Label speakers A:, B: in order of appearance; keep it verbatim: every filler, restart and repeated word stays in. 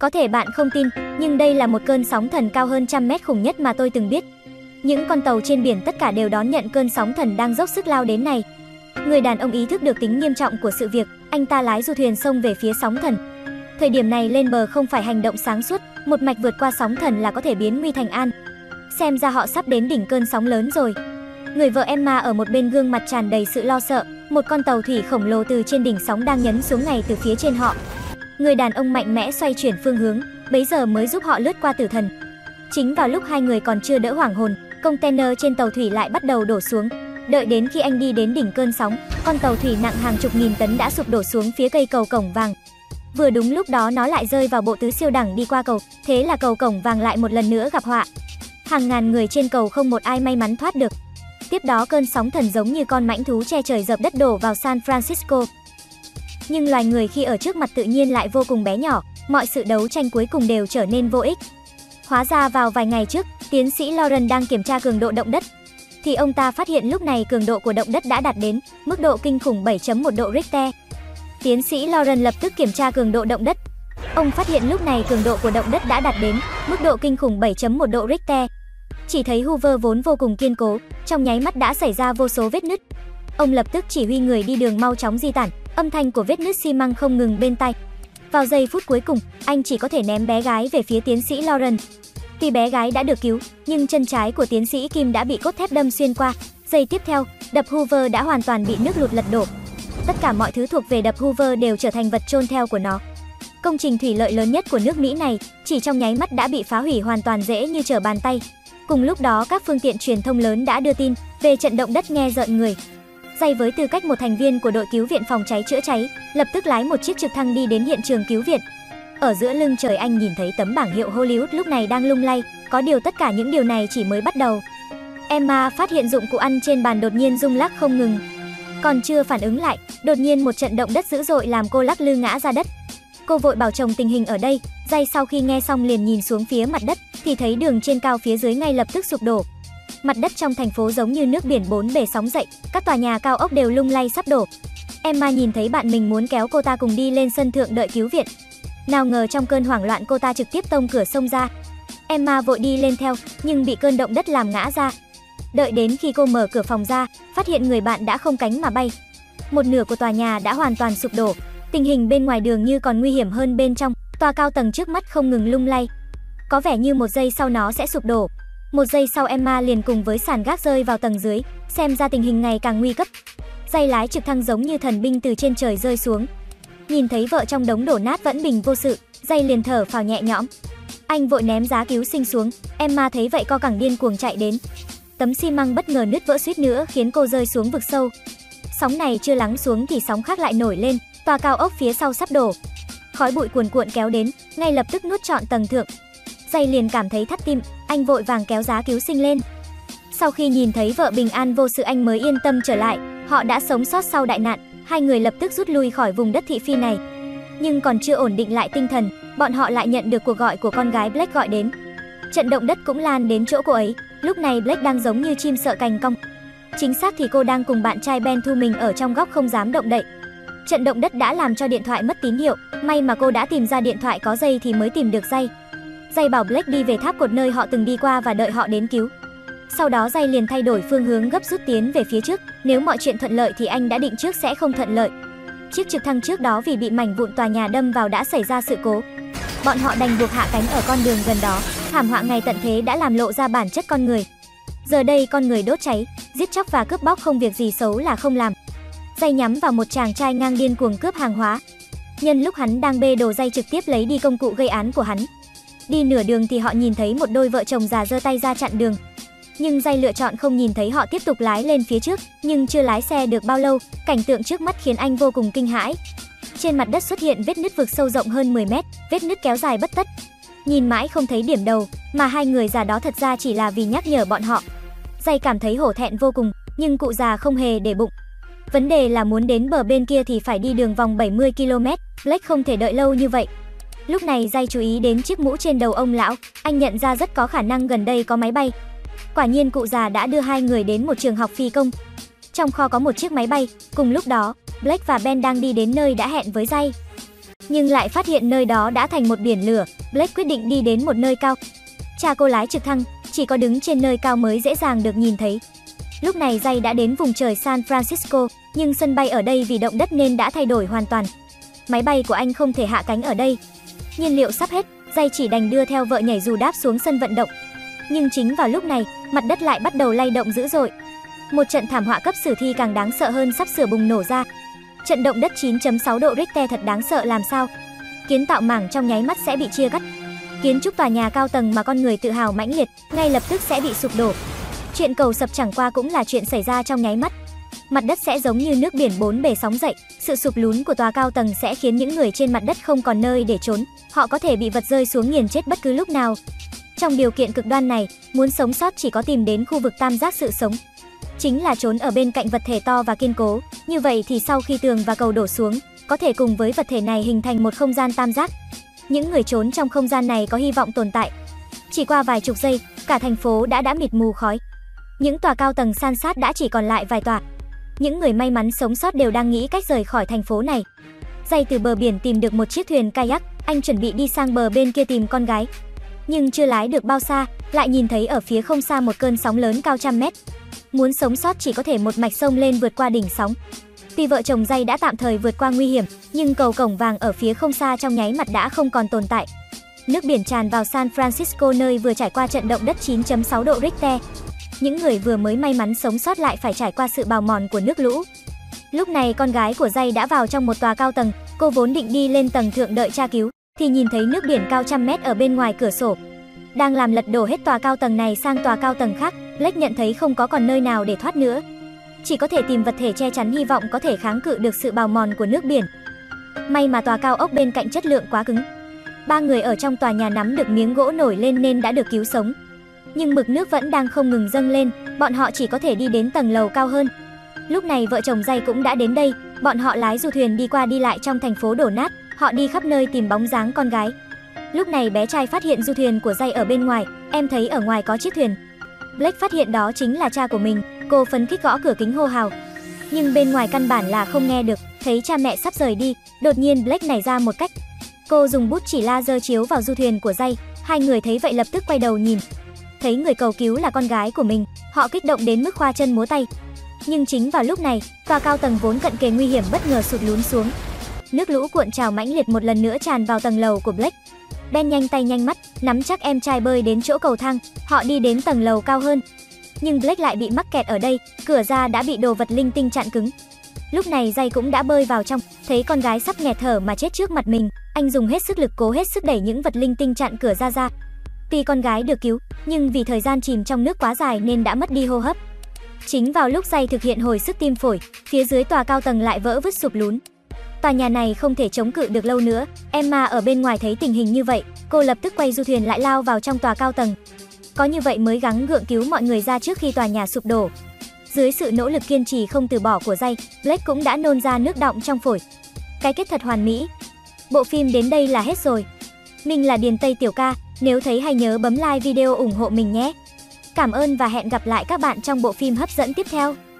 A: Có thể bạn không tin, nhưng đây là một cơn sóng thần cao hơn trăm mét khủng nhất mà tôi từng biết. Những con tàu trên biển tất cả đều đón nhận cơn sóng thần đang dốc sức lao đến này. Người đàn ông ý thức được tính nghiêm trọng của sự việc, anh ta lái du thuyền xông về phía sóng thần. Thời điểm này lên bờ không phải hành động sáng suốt, một mạch vượt qua sóng thần là có thể biến nguy thành an. Xem ra họ sắp đến đỉnh cơn sóng lớn rồi. Người vợ Emma ở một bên gương mặt tràn đầy sự lo sợ, một con tàu thủy khổng lồ từ trên đỉnh sóng đang nhấn xuống ngay từ phía trên họ. Người đàn ông mạnh mẽ xoay chuyển phương hướng, bấy giờ mới giúp họ lướt qua tử thần. Chính vào lúc hai người còn chưa đỡ hoảng hồn, container trên tàu thủy lại bắt đầu đổ xuống. Đợi đến khi anh đi đến đỉnh cơn sóng, con tàu thủy nặng hàng chục nghìn tấn đã sụp đổ xuống phía cây cầu Cổng Vàng. Vừa đúng lúc đó nó lại rơi vào bộ tứ siêu đẳng đi qua cầu, thế là cầu Cổng Vàng lại một lần nữa gặp họa. Hàng ngàn người trên cầu không một ai may mắn thoát được. Tiếp đó cơn sóng thần giống như con mãnh thú che trời dập đất đổ vào San Francisco. Nhưng loài người khi ở trước mặt tự nhiên lại vô cùng bé nhỏ, mọi sự đấu tranh cuối cùng đều trở nên vô ích. Hóa ra vào vài ngày trước, tiến sĩ Lauren đang kiểm tra cường độ động đất, thì ông ta phát hiện lúc này cường độ của động đất đã đạt đến mức độ kinh khủng bảy chấm một độ Richter. Tiến sĩ Lauren lập tức kiểm tra cường độ động đất. Ông phát hiện lúc này cường độ của động đất đã đạt đến mức độ kinh khủng bảy chấm một độ Richter. Chỉ thấy Hoover vốn vô cùng kiên cố, trong nháy mắt đã xảy ra vô số vết nứt. Ông lập tức chỉ huy người đi đường mau chóng di tản, âm thanh của vết nứt xi măng không ngừng bên tai. Vào giây phút cuối cùng, anh chỉ có thể ném bé gái về phía tiến sĩ Lauren. Tuy bé gái đã được cứu, nhưng chân trái của tiến sĩ Kim đã bị cốt thép đâm xuyên qua. Giây tiếp theo, đập Hoover đã hoàn toàn bị nước lụt lật đổ. Tất cả mọi thứ thuộc về đập Hoover đều trở thành vật chôn theo của nó. Công trình thủy lợi lớn nhất của nước Mỹ này chỉ trong nháy mắt đã bị phá hủy hoàn toàn dễ như trở bàn tay. Cùng lúc đó các phương tiện truyền thông lớn đã đưa tin về trận động đất nghe rợn người. Jay với tư cách một thành viên của đội cứu viện phòng cháy chữa cháy, lập tức lái một chiếc trực thăng đi đến hiện trường cứu viện. Ở giữa lưng trời anh nhìn thấy tấm bảng hiệu Hollywood lúc này đang lung lay, có điều tất cả những điều này chỉ mới bắt đầu. Emma phát hiện dụng cụ ăn trên bàn đột nhiên rung lắc không ngừng. Còn chưa phản ứng lại, đột nhiên một trận động đất dữ dội làm cô lắc lư ngã ra đất. Cô vội bảo chồng tình hình ở đây. Jay sau khi nghe xong liền nhìn xuống phía mặt đất thì thấy đường trên cao phía dưới ngay lập tức sụp đổ. Mặt đất trong thành phố giống như nước biển bốn bề sóng dậy, các tòa nhà cao ốc đều lung lay sắp đổ. Emma nhìn thấy bạn mình muốn kéo cô ta cùng đi lên sân thượng đợi cứu viện. Nào ngờ trong cơn hoảng loạn cô ta trực tiếp tông cửa xông ra. Emma vội đi lên theo, nhưng bị cơn động đất làm ngã ra. Đợi đến khi cô mở cửa phòng ra, phát hiện người bạn đã không cánh mà bay. Một nửa của tòa nhà đã hoàn toàn sụp đổ. Tình hình bên ngoài đường như còn nguy hiểm hơn bên trong, tòa cao tầng trước mắt không ngừng lung lay. Có vẻ như một giây sau nó sẽ sụp đổ. Một giây sau Emma liền cùng với sàn gác rơi vào tầng dưới, xem ra tình hình ngày càng nguy cấp. Jay lái trực thăng giống như thần binh từ trên trời rơi xuống. Nhìn thấy vợ trong đống đổ nát vẫn bình vô sự, Jay liền thở phào nhẹ nhõm. Anh vội ném giá cứu sinh xuống, Emma thấy vậy co cẳng điên cuồng chạy đến. Tấm xi măng bất ngờ nứt vỡ suýt nữa khiến cô rơi xuống vực sâu. Sóng này chưa lắng xuống thì sóng khác lại nổi lên, tòa cao ốc phía sau sắp đổ. Khói bụi cuồn cuộn kéo đến, ngay lập tức nuốt trọn tầng thượng. Jay liền cảm thấy thắt tim, anh vội vàng kéo giá cứu sinh lên. Sau khi nhìn thấy vợ bình an vô sự anh mới yên tâm trở lại, họ đã sống sót sau đại nạn, hai người lập tức rút lui khỏi vùng đất thị phi này. Nhưng còn chưa ổn định lại tinh thần, bọn họ lại nhận được cuộc gọi của con gái Blake gọi đến. Trận động đất cũng lan đến chỗ cô ấy, lúc này Blake đang giống như chim sợ cành cong. Chính xác thì cô đang cùng bạn trai Ben thu mình ở trong góc không dám động đậy. Trận động đất đã làm cho điện thoại mất tín hiệu, may mà cô đã tìm ra điện thoại có dây thì mới tìm được Jay. Jay bảo Blake đi về tháp cột nơi họ từng đi qua và đợi họ đến cứu. Sau đó Jay liền thay đổi phương hướng gấp rút tiến về phía trước, nếu mọi chuyện thuận lợi thì anh đã định trước sẽ không thuận lợi. Chiếc trực thăng trước đó vì bị mảnh vụn tòa nhà đâm vào đã xảy ra sự cố. Bọn họ đành buộc hạ cánh ở con đường gần đó, thảm họa ngày tận thế đã làm lộ ra bản chất con người. Giờ đây con người đốt cháy, giết chóc và cướp bóc không việc gì xấu là không làm. Jay nhắm vào một chàng trai ngang điên cuồng cướp hàng hóa. Nhân lúc hắn đang bê đồ Jay trực tiếp lấy đi công cụ gây án của hắn. Đi nửa đường thì họ nhìn thấy một đôi vợ chồng già giơ tay ra chặn đường. Nhưng Jay lựa chọn không nhìn thấy họ tiếp tục lái lên phía trước, nhưng chưa lái xe được bao lâu, cảnh tượng trước mắt khiến anh vô cùng kinh hãi. Trên mặt đất xuất hiện vết nứt vực sâu rộng hơn mười mét, vết nứt kéo dài bất tất. Nhìn mãi không thấy điểm đầu, mà hai người già đó thật ra chỉ là vì nhắc nhở bọn họ. Jay cảm thấy hổ thẹn vô cùng, nhưng cụ già không hề để bụng. Vấn đề là muốn đến bờ bên kia thì phải đi đường vòng bảy mươi ki lô mét, Blake không thể đợi lâu như vậy. Lúc này Jay chú ý đến chiếc mũ trên đầu ông lão, anh nhận ra rất có khả năng gần đây có máy bay. Quả nhiên cụ già đã đưa hai người đến một trường học phi công. Trong kho có một chiếc máy bay, cùng lúc đó, Blake và Ben đang đi đến nơi đã hẹn với Jay. nhưng lại phát hiện nơi đó đã thành một biển lửa. Blake quyết định đi đến một nơi cao. Cha cô lái trực thăng, chỉ có đứng trên nơi cao mới dễ dàng được nhìn thấy. Lúc này Jay đã đến vùng trời San Francisco, nhưng sân bay ở đây vì động đất nên đã thay đổi hoàn toàn. Máy bay của anh không thể hạ cánh ở đây. Nhiên liệu sắp hết, Jay chỉ đành đưa theo vợ nhảy dù đáp xuống sân vận động. Nhưng chính vào lúc này, mặt đất lại bắt đầu lay động dữ dội. Một trận thảm họa cấp sử thi càng đáng sợ hơn sắp sửa bùng nổ ra. Trận động đất chín chấm sáu độ Richter thật đáng sợ làm sao. Kiến tạo mảng trong nháy mắt sẽ bị chia cắt. Kiến trúc tòa nhà cao tầng mà con người tự hào mãnh liệt, ngay lập tức sẽ bị sụp đổ. Chuyện cầu sập chẳng qua cũng là chuyện xảy ra trong nháy mắt. Mặt đất sẽ giống như nước biển bốn bề sóng dậy, sự sụp lún của tòa cao tầng sẽ khiến những người trên mặt đất không còn nơi để trốn, họ có thể bị vật rơi xuống nghiền chết bất cứ lúc nào. Trong điều kiện cực đoan này, muốn sống sót chỉ có tìm đến khu vực tam giác sự sống. Chính là trốn ở bên cạnh vật thể to và kiên cố, như vậy thì sau khi tường và cầu đổ xuống, có thể cùng với vật thể này hình thành một không gian tam giác. Những người trốn trong không gian này có hy vọng tồn tại. Chỉ qua vài chục giây, cả thành phố đã đã mịt mù khói. Những tòa cao tầng san sát đã chỉ còn lại vài tòa. Những người may mắn sống sót đều đang nghĩ cách rời khỏi thành phố này. Jay từ bờ biển tìm được một chiếc thuyền kayak, anh chuẩn bị đi sang bờ bên kia tìm con gái. Nhưng chưa lái được bao xa, lại nhìn thấy ở phía không xa một cơn sóng lớn cao trăm mét. Muốn sống sót chỉ có thể một mạch sông lên vượt qua đỉnh sóng. Tuy vợ chồng Jay đã tạm thời vượt qua nguy hiểm, nhưng cầu cổng vàng ở phía không xa trong nháy mắt đã không còn tồn tại. Nước biển tràn vào San Francisco nơi vừa trải qua trận động đất chín chấm sáu độ Richter. Những người vừa mới may mắn sống sót lại phải trải qua sự bào mòn của nước lũ. Lúc này con gái của Jay đã vào trong một tòa cao tầng, cô vốn định đi lên tầng thượng đợi tra cứu, thì nhìn thấy nước biển cao trăm mét ở bên ngoài cửa sổ. Đang làm lật đổ hết tòa cao tầng này sang tòa cao tầng khác, Blake nhận thấy không có còn nơi nào để thoát nữa. Chỉ có thể tìm vật thể che chắn hy vọng có thể kháng cự được sự bào mòn của nước biển. May mà tòa cao ốc bên cạnh chất lượng quá cứng. Ba người ở trong tòa nhà nắm được miếng gỗ nổi lên nên đã được cứu sống. Nhưng mực nước vẫn đang không ngừng dâng lên, bọn họ chỉ có thể đi đến tầng lầu cao hơn. Lúc này vợ chồng Jay cũng đã đến đây, bọn họ lái du thuyền đi qua đi lại trong thành phố đổ nát, họ đi khắp nơi tìm bóng dáng con gái. Lúc này bé trai phát hiện du thuyền của Jay ở bên ngoài, em thấy ở ngoài có chiếc thuyền. Blake phát hiện đó chính là cha của mình, cô phấn khích gõ cửa kính hô hào. Nhưng bên ngoài căn bản là không nghe được, thấy cha mẹ sắp rời đi, đột nhiên Blake nảy ra một cách. Cô dùng bút chỉ laser chiếu vào du thuyền của Jay, hai người thấy vậy lập tức quay đầu nhìn. Thấy người cầu cứu là con gái của mình, họ kích động đến mức khoa chân múa tay. Nhưng chính vào lúc này, tòa cao tầng vốn cận kề nguy hiểm bất ngờ sụt lún xuống. Nước lũ cuộn trào mãnh liệt một lần nữa tràn vào tầng lầu của Blake. Ben nhanh tay nhanh mắt, nắm chắc em trai bơi đến chỗ cầu thang, họ đi đến tầng lầu cao hơn. Nhưng Blake lại bị mắc kẹt ở đây, cửa ra đã bị đồ vật linh tinh chặn cứng. Lúc này Jay cũng đã bơi vào trong, thấy con gái sắp nghẹt thở mà chết trước mặt mình, anh dùng hết sức lực cố hết sức đẩy những vật linh tinh chặn cửa ra ra. Tuy con gái được cứu, nhưng vì thời gian chìm trong nước quá dài nên đã mất đi hô hấp. Chính vào lúc Jay thực hiện hồi sức tim phổi, phía dưới tòa cao tầng lại vỡ vứt sụp lún. Tòa nhà này không thể chống cự được lâu nữa. Emma ở bên ngoài thấy tình hình như vậy, cô lập tức quay du thuyền lại lao vào trong tòa cao tầng. Có như vậy mới gắng gượng cứu mọi người ra trước khi tòa nhà sụp đổ. Dưới sự nỗ lực kiên trì không từ bỏ của Jay, Blake cũng đã nôn ra nước đọng trong phổi. Cái kết thật hoàn mỹ. Bộ phim đến đây là hết rồi. Mình là Điền Tây Tiểu Ca, nếu thấy hay nhớ bấm like video ủng hộ mình nhé. Cảm ơn và hẹn gặp lại các bạn trong bộ phim hấp dẫn tiếp theo.